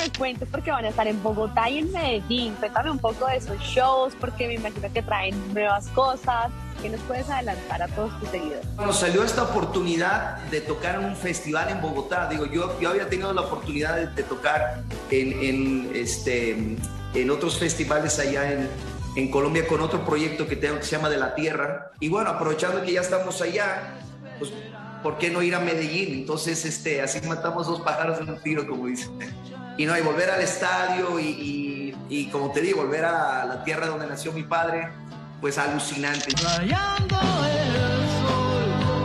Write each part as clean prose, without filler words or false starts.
me cuentes porque van a estar en Bogotá y en Medellín. Cuéntame un poco de esos shows porque me imagino que traen nuevas cosas. ¿Qué nos puedes adelantar a todos tus seguidores? Nos salió esta oportunidad de tocar en un festival en Bogotá. Digo, yo había tenido la oportunidad de tocar en otros festivales allá en Colombia con otro proyecto que tengo que se llama De la Tierra. Y bueno, aprovechando que ya estamos allá, pues ¿por qué no ir a Medellín? Entonces, así matamos dos pájaros en un tiro, como dicen. Y no, y volver al estadio y como te digo, volver a la tierra donde nació mi padre, pues alucinante. Rayando el sol,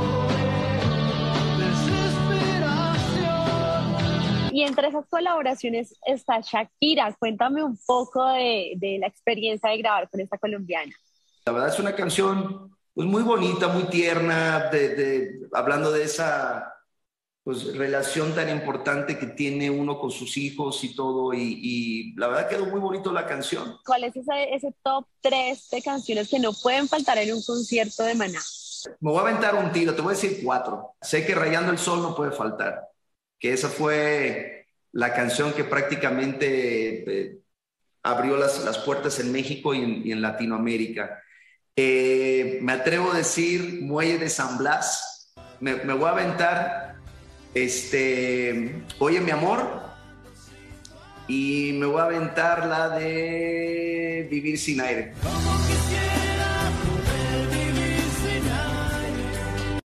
desesperación. Y entre esas colaboraciones está Shakira. Cuéntame un poco de la experiencia de grabar con esta colombiana. La verdad es una canción pues, muy bonita, muy tierna, hablando de esa pues, relación tan importante que tiene uno con sus hijos y todo. Y la verdad quedó muy bonito la canción. ¿Cuál es ese top 3 de canciones que no pueden faltar en un concierto de Maná? Me voy a aventar un tiro, te voy a decir 4. Sé que Rayando el Sol no puede faltar, que esa fue la canción que prácticamente abrió las puertas en México y en Latinoamérica. Me atrevo a decir Muelle de San Blas. Me voy a aventar Oye mi amor, y me voy a aventar la de Vivir sin aire. Como quisiera